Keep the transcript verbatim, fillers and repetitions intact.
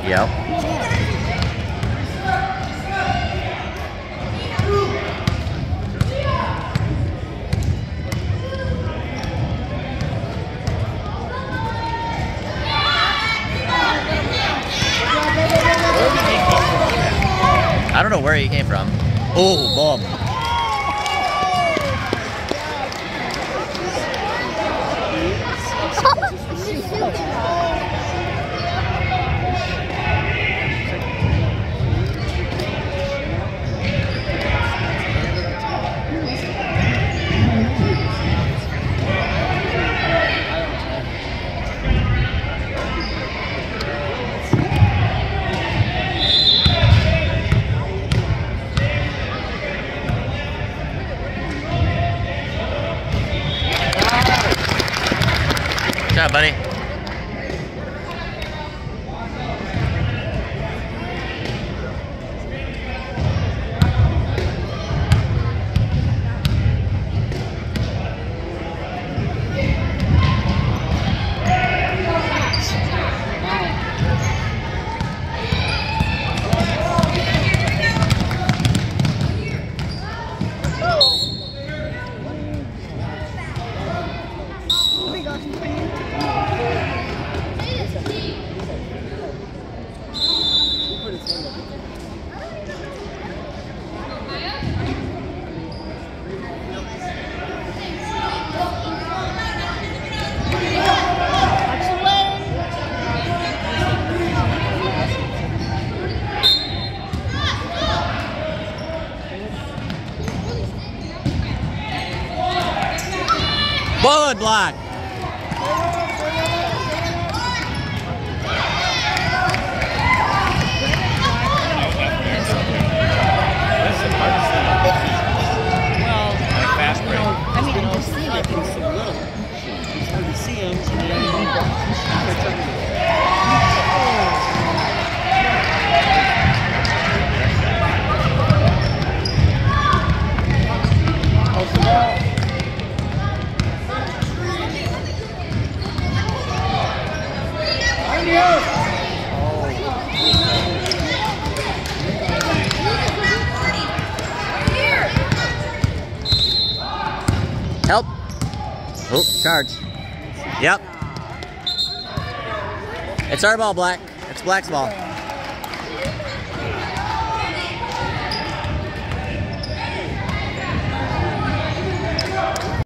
Yep. I don't know where he came from. Oh, bomb. Good job, buddy. Bullet block. Well, fast break. I mean, I'm just seeing it. It's so little. It's hard to see him. Help. Oh, charge. Yep. It's our ball, Black. It's Black's ball.